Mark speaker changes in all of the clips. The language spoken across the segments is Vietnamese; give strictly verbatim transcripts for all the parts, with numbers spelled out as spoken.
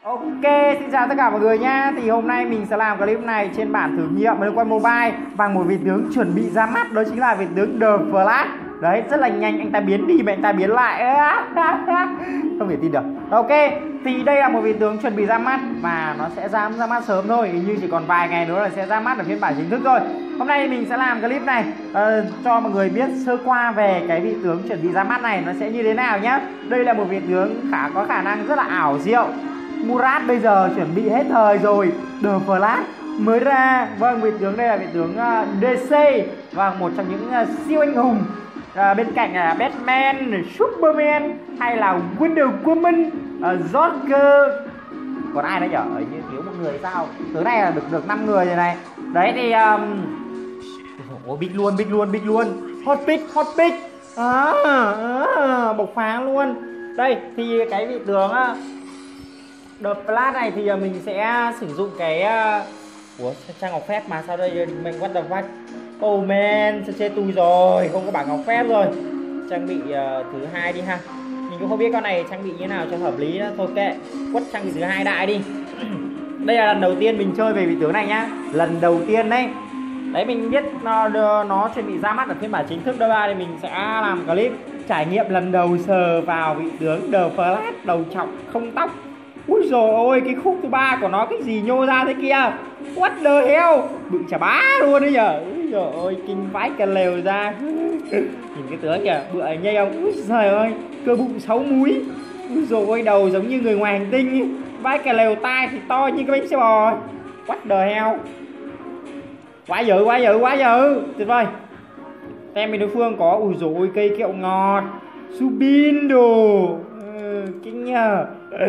Speaker 1: Ok, xin chào tất cả mọi người nha. Thì hôm nay mình sẽ làm clip này trên bản thử nghiệm Liên Quân Mobile bằng một vị tướng chuẩn bị ra mắt, đó chính là vị tướng The Flash. Đấy, rất là nhanh, anh ta biến đi mà anh ta biến lại. Không thể tin được. Ok, thì đây là một vị tướng chuẩn bị ra mắt và nó sẽ ra ra mắt sớm thôi, hình như chỉ còn vài ngày nữa là sẽ ra mắt ở phiên bản chính thức rồi. Hôm nay mình sẽ làm clip này uh, cho mọi người biết sơ qua về cái vị tướng chuẩn bị ra mắt này nó sẽ như thế nào nhá. Đây là một vị tướng khá có khả năng rất là ảo diệu. Murat bây giờ chuẩn bị hết thời rồi, The Flash mới ra. Vâng, vị tướng đây là vị tướng uh, đê xê và một trong những uh, siêu anh hùng uh, bên cạnh là uh, Batman, Superman hay là Wonder Woman, uh, Joker. Còn ai nữa nhở? Ở như thiếu một người sao? Tướng này là được được năm người rồi này. Đấy thì um... Ôi, big luôn, big luôn, big luôn. Hot pick, hot pick. À, à, bộc phá luôn. Đây thì cái vị tướng uh, The Flash này thì mình sẽ sử dụng cái uh... Ủa, trang ngọc phép mà sao đây mình what the fuck. Oh man, chơi tui rồi, không có bảng ngọc phép rồi. Trang bị uh, thứ hai đi ha. Mình cũng không biết con này trang bị như thế nào cho hợp lý đó. Thôi kệ, quất trang bị thứ hai đại đi. Đây là lần đầu tiên mình chơi về vị tướng này nhá. Lần đầu tiên đấy. Đấy, mình biết nó nó chuẩn bị ra mắt ở phiên bản chính thức đâu ra thì mình sẽ làm clip trải nghiệm lần đầu sờ vào vị tướng The Flash đầu trọc không tóc. Úi dồi ôi, cái khúc thứ ba của nó cái gì nhô ra thế kia. What the hell, bự chà bá luôn đấy nhở. Úi dồi ôi, kinh vãi cả lều ra. Nhìn cái tướng kìa, bự nhây không. Úi giời ơi, cơ bụng sáu múi. Úi dồi ôi, đầu giống như người ngoài hành tinh ấy. Vãi cả lều, tai thì to như cái bánh xe bò. What the hell. Quá dữ, quá dữ, quá dữ. Tuyệt vời. Tem bên đối phương có, ui dồi ôi, cây kẹo ngọt, Subin đồ. Ừ, kinh nhờ.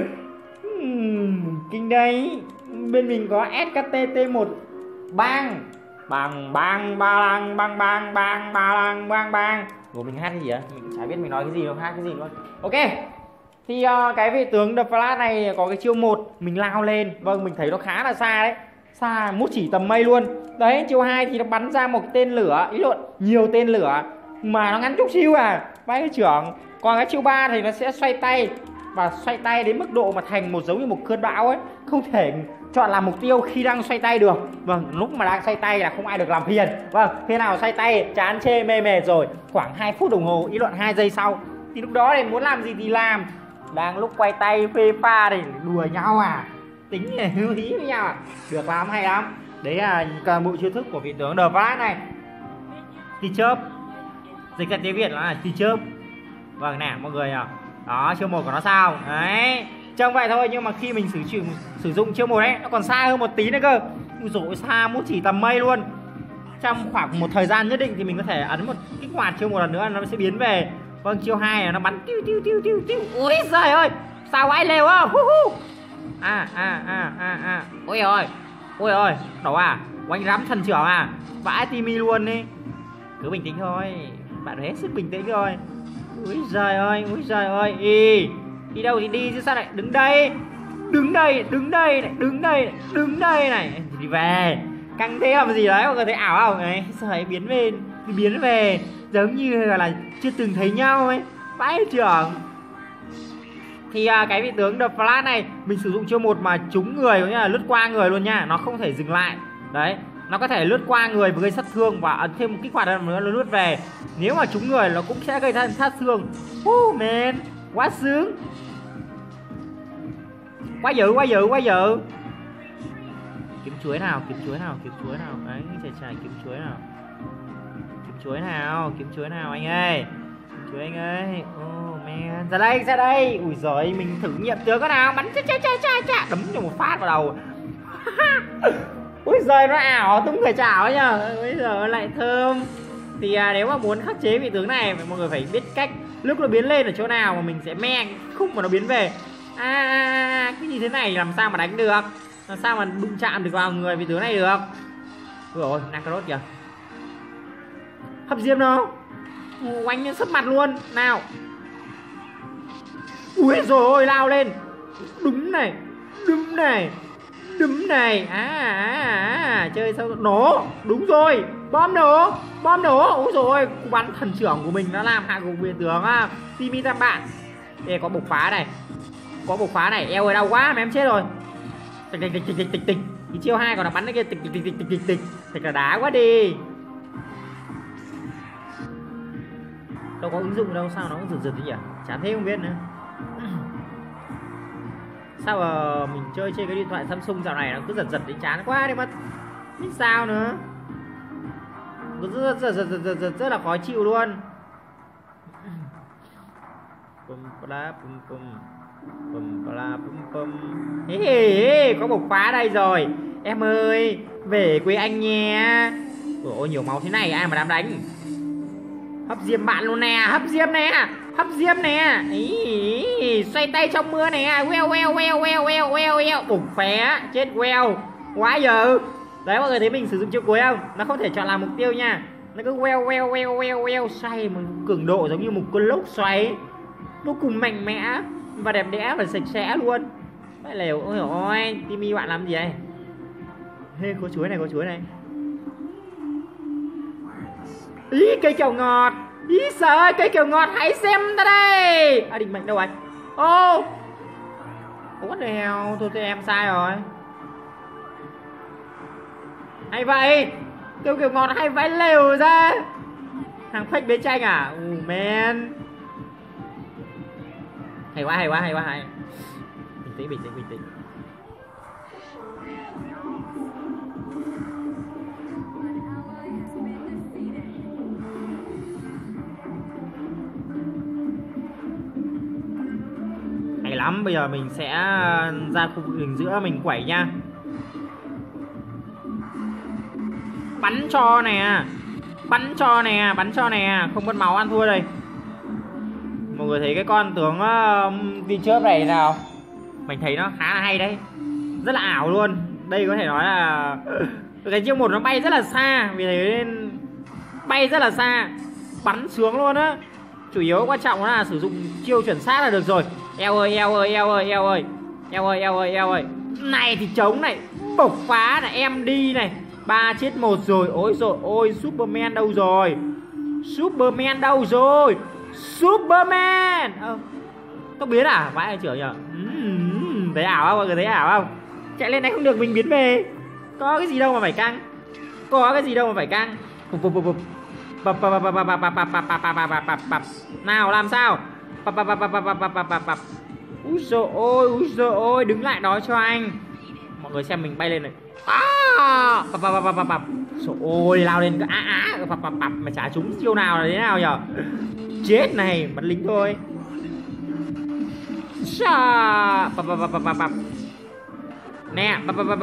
Speaker 1: uhm, Kinh đấy. Bên mình có ét ca tê tê một bang. Bang bang ba lang bang bang bang ba lang bang bang. Ủa, mình hát cái gì á? Mình chả biết mình nói cái gì đâu, hát cái gì luôn. Ok. Thì uh, cái vị tướng The Flash này có cái chiêu một mình lao lên. Vâng, mình thấy nó khá là xa đấy. Xa mút chỉ tầm mây luôn. Đấy, chiêu hai thì nó bắn ra một tên lửa, ý luận nhiều tên lửa mà nó ngắn chút xíu à, vãi cái trưởng. Còn cái chiêu ba thì nó sẽ xoay tay và xoay tay đến mức độ mà thành một giống như một cơn bão ấy, không thể chọn làm mục tiêu khi đang xoay tay được. Vâng, lúc mà đang xoay tay là không ai được làm phiền. Vâng, khi nào xoay tay chán chê mê mệt rồi, khoảng hai phút đồng hồ, ý luận hai giây sau thì lúc đó thì muốn làm gì thì làm. Đang lúc quay tay phê pha thì đùa nhau à, tính hữu ý với nhau à. Được lắm, hay lắm. Đấy là toàn bộ chiêu thức của vị tướng The Flash này. Tia chớp, dịch ra tiếng Việt là tia chớp. Vâng nè mọi người à. Đó, chiêu một của nó sao. Đấy, trông vậy thôi nhưng mà khi mình sử dụng sử dụng chiêu một đấy nó còn xa hơn một tí nữa cơ. Ui dồi ôi, xa mút chỉ tầm mây luôn. Trong khoảng một thời gian nhất định thì mình có thể ấn một kích hoạt chiêu một lần nữa nó sẽ biến về. Vâng, chiêu hai là nó bắn tiêu tiêu tiêu tiêu tiêu. Ui giời ơi, sao vãi lều không. À à à à à. Ôi ôi. Ôi ôi, đổ à, quanh rắm thần trưởng à, vãi Timmy luôn đi. Cứ bình tĩnh thôi, bạn hết sức bình tĩnh thôi. Úi giời ơi, úi giời ơi, đi, đi đâu thì đi chứ sao lại đứng đây. Đứng đây, đứng đây này, đứng đây này, đứng đây này. Đi về, căng thế làm gì đấy, mọi người thấy ảo không? Đấy, trời biến về, biến về, giống như là chưa từng thấy nhau ấy, vãi trưởng. Thì à, cái vị tướng The Flash này mình sử dụng chiêu một mà trúng người, có nghĩa là lướt qua người luôn nha, nó không thể dừng lại. Đấy, nó có thể lướt qua người và gây sát thương và ấn thêm một kích hoạt nữa nó lướt về. Nếu mà trúng người nó cũng sẽ gây ra sát thương. Oh man, quá sướng. Quá dữ, quá dữ, quá dữ. Kiếm chuối nào, kiếm chuối nào, kiếm chuối nào. Đấy, chạy chạy kiếm chuối nào. Kiếm chuối nào, kiếm chuối nào anh ơi. Chuối anh ơi. Oh man, ra đây, ra đây. Ui giời, mình thử nghiệm tướng cái nào, bắn cha cha cha cha cha, đấm cho một phát vào đầu. Ui giời, nó ảo tung người chảo ấy nhờ. Bây giờ lại thơm. Thì à, nếu mà muốn khắc chế vị tướng này mọi người phải biết cách lúc nó biến lên ở chỗ nào mà mình sẽ me khúc mà nó biến về. À, à, à cái gì thế này làm sao mà đánh được, làm sao mà đụng chạm được vào người vị tướng này được. Rồi Nakarot kìa, hấp diêm đâu, quanh lên sấp mặt luôn nào. Ui rồi ôi, lao lên, đúng này, đúng này, đúng này. À, à, à chơi sao nổ, đúng rồi, bom nổ, bom nổ. Ui rồi ôi, cú bắn thần trưởng của mình đã làm hạ gục vị tướng Timmy tam bạn. Đây có bộc phá này, có bộc phá này. Eo ơi đau quá mà em chết rồi. Tịch tịch tịch tịch tịch tịch. Cái chiêu hai còn là bắn cái kia tịch tịch tịch tịch tịch tịch. Thật là đá quá đi. Đâu có ứng dụng đâu, sao nó cũng giật giật thế nhỉ? Chán thế không biết nữa. Sao mà mình chơi trên cái điện thoại Samsung dạo này nó cứ giật giật đến chán quá đi mất. Biết sao nữa. Rất rất rất rất rất rất là khó chịu luôn. Pum pla pum pum. Pum pla pum pum. Hê hê, có bộc phá đây rồi. Em ơi, về quê anh nha. Ôi nhiều máu thế này ai mà dám đánh. Hấp diêm bạn luôn nè, hấp diêm nè, hấp diêm nè. Ý, xoay tay trong mưa nè. Queo queo queo queo queo queo queo. Bùng phé, chết queo. Quá giờ. Đấy mọi người thấy mình sử dụng chiêu cuối không? Nó không thể chọn làm mục tiêu nha. Nó cứ queo queo queo queo queo xoay một cường độ giống như một cơn lốc xoáy. Vô cùng mạnh mẽ và đẹp đẽ và sạch sẽ luôn. Vậy lều, ôi ôi, Timmy bạn làm gì đây? Hey, có chuối này, có chuối này. Ý, cây kẹo ngọt. Ý sợ ơi, cây kẹo ngọt, hãy xem ta đây. À, định mệnh đâu anh? Ô oh. What the hell, thôi thì em sai rồi. Hay vậy, cây kẹo ngọt hay vãi lều ra. Hàng fake bế tranh à? Oh man. Hay quá, hay quá, hay quá, hay. Bình tĩnh, bình tĩnh, bình tĩnh. Hay lắm, bây giờ mình sẽ ra khu vực đường giữa mình quẩy nha. Bắn cho nè. Bắn cho nè, bắn cho nè. Không mất máu ăn thua đây. Mọi người thấy cái con tướng uh, đi chớp này nào? Mình thấy nó khá là hay đấy. Rất là ảo luôn. Đây có thể nói là cái chiêu một nó bay rất là xa. Vì thế nên bay rất là xa. Bắn sướng luôn á. Chủ yếu quan trọng là sử dụng chiêu chuẩn xác là được rồi. Eo ơi, eo ơi, eo ơi, eo ơi. Eo ơi, eo ơi, eo ơi. Này thì trống này. Bộc phá này, em đi này. Ba chết một rồi. Ôi rồi ôi, Superman đâu rồi? Superman đâu rồi? Superman. Ờ, tóc biến à? Vãi trưởng nhờ. uhm, Thấy ảo không? Mọi người thấy ảo không? Chạy lên này không được mình biến về. Có cái gì đâu mà phải căng. Có cái gì đâu mà phải căng. Nào làm sao? Úi dồi ôi, úi dồi ôi. Đứng lại đó cho anh. Mọi người xem mình bay lên này. Trời ơi, lao lên á á. Mà chả trúng chiêu nào là thế nào nhở? Chết này, bắn lính thôi. Nè,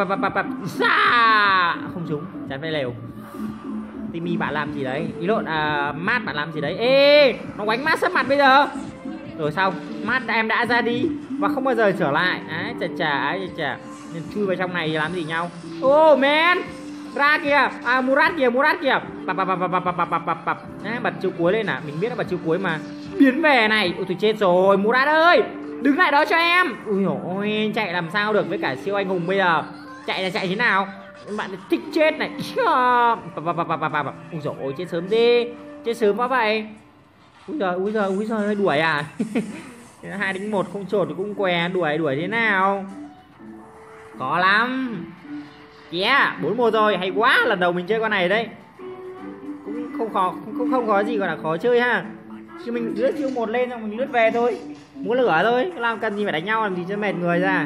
Speaker 1: không trúng, chắn phải lều. Timmy bạn làm gì đấy? Ý lộn, à, Mát bạn làm gì đấy? Ê, nó quánh Mát sắp mặt bây giờ. Rồi xong, Mát em đã ra đi và không bao giờ trở lại. Ái chà chà, ái chà chà. Nên chui vào trong này làm gì nhau? Oh man, ra kìa, à Murat kìa, Murat kìa. Bập bập bập bập bập bập bập bập. À, bật chiêu cuối lên à, mình biết là bật chiêu cuối mà. Biến về này, ôi tôi chết rồi, Murat ơi, đứng lại đó cho em. Ui ôi, chạy làm sao được với cả siêu anh hùng bây giờ? Chạy là chạy thế nào? Bạn thích chết này. Ui dồi ôi, chết sớm đi, chết sớm quá vậy. Úi giời, úi giời, úi giời, đuổi à? Hai đánh một không trột thì cũng què, đuổi đuổi thế nào? Có lắm. Yeah, bốn một rồi, hay quá, lần đầu mình chơi con này đấy. Cũng không khó, không không có gì gọi là khó chơi ha. Chứ mình lướt chiêu một lên xong mình lướt về thôi. Muốn lửa thôi, làm cần gì phải đánh nhau làm gì cho mệt người ra.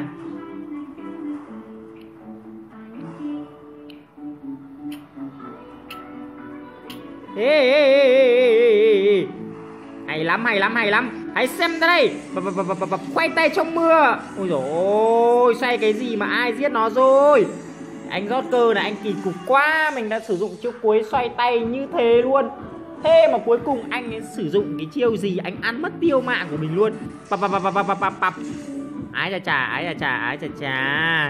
Speaker 1: Ê, ê, ê, ê, ê. Hay lắm, hay lắm, hay lắm. Hãy xem ra đây. Quay tay trong mưa. Ôi dồi ôi, xoay cái gì mà ai giết nó rồi. Anh rót cơ này, anh kỳ cục quá. Mình đã sử dụng chiêu cuối xoay tay như thế luôn. Thế mà cuối cùng anh ấy sử dụng cái chiêu gì, anh ăn mất tiêu mạng của mình luôn. Pap pap pap pap pap pap. Ái chà chà, ái chà chà, ái chà chà.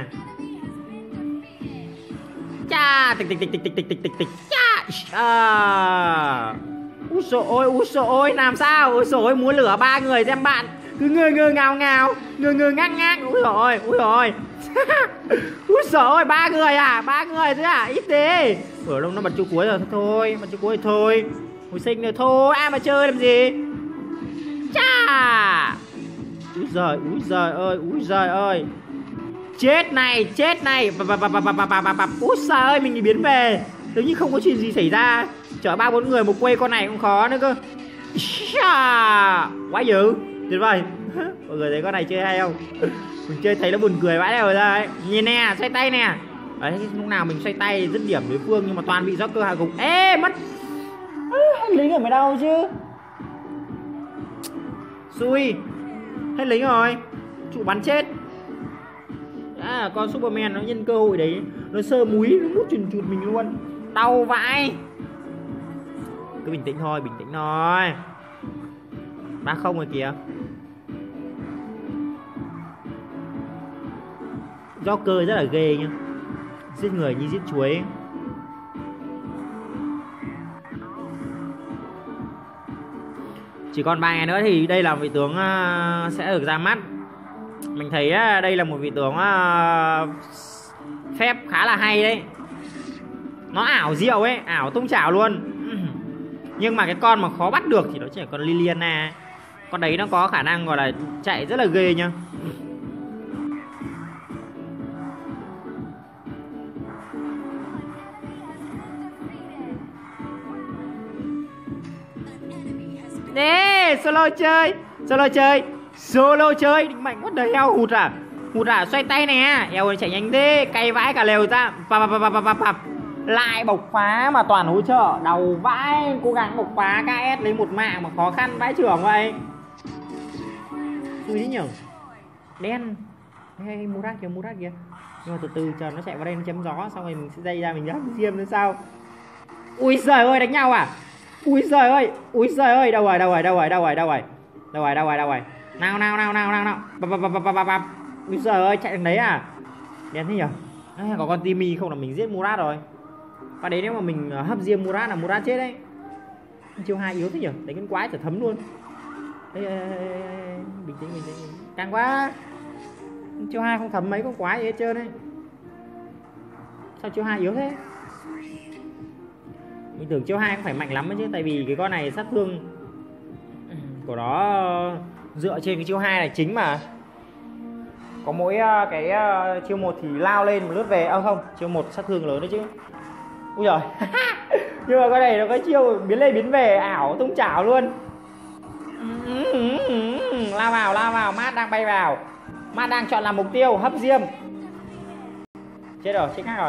Speaker 1: Chà, tịch tịch tịch tịch tịch tịch tịch tịch. Chà. À. Úi dồi ôi, úi dồi ôi, làm sao? Úi dồi ôi, muốn lửa ba người xem bạn. Cứ ngơ ngơ ngào ngào, ngơ ngơ ngác ngác. Úi dồi ôi, úi dồi ôi. Úi dồi ôi, ba người à, ba người thôi à, ít thế. Ở đâu nó bật chiêu cuối rồi, thôi, bật chiêu cuối thôi. Hồi sinh rồi thôi, ai mà chơi làm gì. Chà. Úi giời, úi giời ơi, úi giời ơi. Chết này, chết này. Úi giời ơi, mình bị biến về. Nếu như không có chuyện gì xảy ra, chở ba bốn người một quay con này cũng khó nữa cơ. Quá dữ. Tuyệt vời. Mọi người thấy con này chơi hay không? Mình chơi thấy nó buồn cười vãi rồi ra ấy. Nhìn nè, xoay tay nè. Đấy, lúc nào mình xoay tay dứt điểm đối phương nhưng mà toàn bị Joker hạ gục. Ê, mất. Hết lính rồi mới đau chứ. Xui. Hết lính rồi. Trụ bắn chết. À, con Superman nó nhân cơ hội đấy, nó sơ múi, nó mút chùn chụt mình luôn. Đau vãi. Cứ bình tĩnh thôi, bình tĩnh thôi. Ba không rồi kìa. Joker rất là ghê nhá. Giết người như giết chuối ấy. Chỉ còn ba ngày nữa thì đây là vị tướng uh, sẽ được ra mắt. Mình thấy uh, đây là một vị tướng uh, phép khá là hay đấy. Nó ảo diệu ấy, ảo tung chảo luôn. Nhưng mà cái con mà khó bắt được thì nó chỉ là con Liliana. Con đấy nó có khả năng gọi là chạy rất là ghê nhá. Nè, solo chơi, solo chơi, solo chơi, định mạnh quá đời heo hụt à, hụt à, xoay tay nè, eo chạy nhanh thế, cay vãi cả lều ra, pap pap pap pap pap, lại bộc phá mà toàn hỗ trợ, đầu vãi, cố gắng bộc phá ca ét lấy một mạng mà khó khăn vãi trưởng vậy, vui đấy nhở, đen, hay Murat kìa, Murat kìa, nhưng mà từ từ chờ nó chạy vào đây nó chém gió, xong rồi mình sẽ dây ra mình dám diêm lên sau, ui giời ơi đánh nhau à. Úi giời ơi, úi giời ơi, đâu rồi, đâu rồi, đâu rồi, đâu rồi, đâu rồi. Đâu rồi, đâu rồi, đâu rồi. Nào nào nào nào nào nào. Bập bập bập bập bập. Úi giời ơi, chạy thằng đấy à? Đen thế nhỉ? À, có con Timmy không là mình giết Murat rồi. Và đấy nếu mà mình hấp diêm Murat là Murat chết đấy. Chiêu hai yếu thế nhỉ? Đánh con quái trở thấm luôn. Ê, ê, ê, ê. Bình tĩnh, bình tĩnh. Càng quá. Chiêu hai không thấm mấy con quái gì hết trơn đấy. Sao chiêu hai yếu thế? Mình tưởng chiêu hai cũng phải mạnh lắm chứ, tại vì cái con này sát thương của nó dựa trên cái chiêu hai này chính mà. Có mỗi cái chiêu một thì lao lên mà lướt về, à không, chiêu một sát thương lớn đấy chứ. Ui giời. Nhưng mà con này nó có chiêu biến lên biến về ảo tung chảo luôn. Lao vào, lao vào, Mát đang bay vào. Mát đang chọn làm mục tiêu, hấp diêm. Chết rồi, chết khác rồi.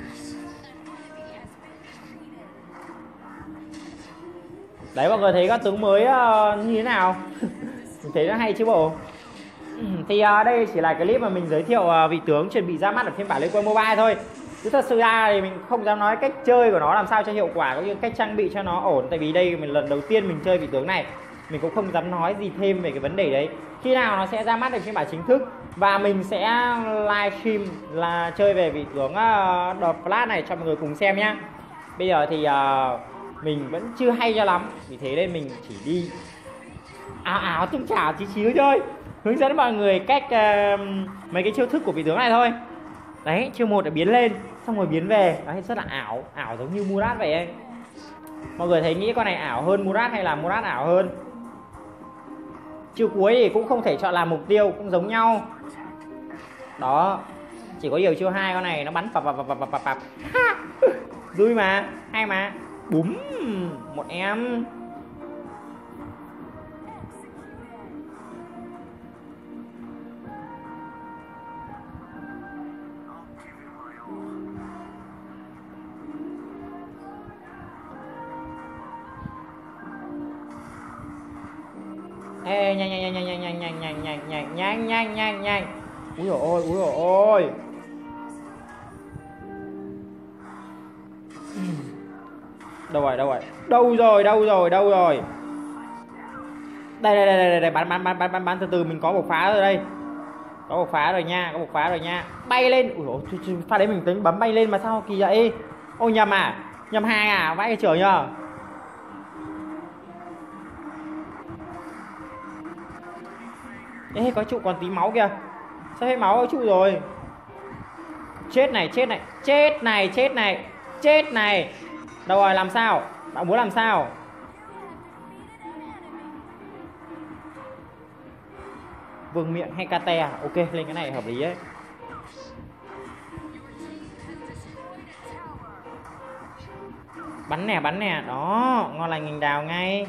Speaker 1: Đấy, mọi người thấy các tướng mới uh, như thế nào? Mình thấy nó hay chứ bộ. Thì uh, đây chỉ là clip mà mình giới thiệu uh, vị tướng chuẩn bị ra mắt ở phiên bản Liên Quân Mobile thôi. Chứ thật sự ra thì mình không dám nói cách chơi của nó làm sao cho hiệu quả, cũng như cách trang bị cho nó ổn. Tại vì đây mình lần đầu tiên mình chơi vị tướng này, mình cũng không dám nói gì thêm về cái vấn đề đấy. Khi nào nó sẽ ra mắt được phiên bản chính thức và mình sẽ livestream là chơi về vị tướng uh, The Flash này cho mọi người cùng xem nhá. Bây giờ thì uh, mình vẫn chưa hay cho lắm, vì thế nên mình chỉ đi ảo ảo tung chảo chí xíu thôi, hướng dẫn mọi người cách uh, mấy cái chiêu thức của vị tướng này thôi. Đấy, chiêu một là biến lên xong rồi biến về, đấy rất là ảo, ảo giống như Murat vậy ấy. Mọi người thấy nghĩ con này ảo hơn Murat hay là Murat ảo hơn? Chiêu cuối thì cũng không thể chọn làm mục tiêu, cũng giống nhau. Đó, chỉ có điều chiêu hai con này nó bắn pập pập pập pập pập pập. Vui mà, hay mà. Búm, một em. Ê, nhanh nhanh nhanh nhanh nhanh nhanh nhanh nhanh nhanh nhanh nhanh nhanh nhanh. Úi dồi ôi, úi dồi ôi. Đâu rồi, đâu rồi, đâu rồi, đâu rồi, đâu rồi. Đây, đây, đây, đây, đây. Bắn, bắn, bắn, bắn, bắn, bắn, từ từ, mình có bộc phá rồi đây. Có bộc phá rồi nha, có bộc phá rồi nha. Bay lên, ui dồi, pha đấy mình tính bấm bay lên mà sao kỳ vậy? Ôi nhầm à, nhầm hai à, vãi cái trời nhờ. Ê, có trụ còn tí máu kìa. Sao hết máu có trụ rồi? Chết này, chết này, chết này, chết này, chết này. Đâu rồi, làm sao? Bạn muốn làm sao? vương miện hay ca te. Ok, lên cái này hợp lý ấy. Bắn nè, bắn nè. Đó, ngon lành anh đào ngay.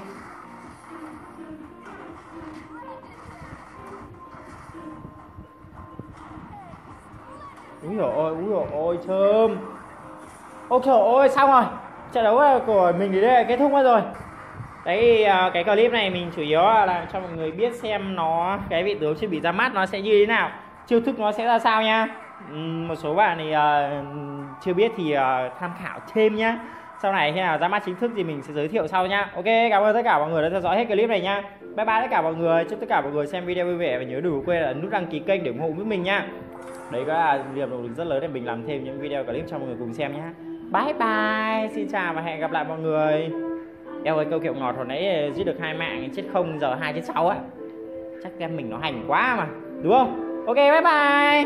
Speaker 1: Úi dồi ôi, úi dồi ôi, chơm. Ôi trời ơi, xong rồi. Trận đấu của mình đến đây là kết thúc mất rồi. Đấy, cái clip này mình chủ yếu là làm cho mọi người biết xem nó, cái vị tướng chưa bị ra mắt nó sẽ như thế nào, chiêu thức nó sẽ ra sao nha. Một số bạn thì uh, chưa biết thì uh, tham khảo thêm nhá. Sau này khi nào ra mắt chính thức thì mình sẽ giới thiệu sau nha. Ok, cảm ơn tất cả mọi người đã theo dõi hết clip này nha. Bye bye tất cả mọi người. Chúc tất cả mọi người xem video vui vẻ và nhớ đừng quên là nút đăng ký kênh để ủng hộ với mình nha. Đấy có là niềm động lực rất lớn để mình làm thêm những video clip cho mọi người cùng xem nhé. Bye bye, xin chào và hẹn gặp lại mọi người. Eo ơi, câu kiệu ngọt hồi nãy giết được hai mạng chết không, giờ hai chết sáu á. Chắc em mình nó hành quá mà, đúng không? Ok, bye bye.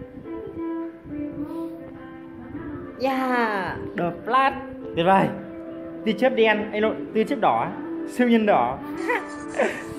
Speaker 1: Yeah, The Flash. Tuyệt vời. Tia chớp đen, ấy lộn, tia chớp đỏ, siêu nhân đỏ.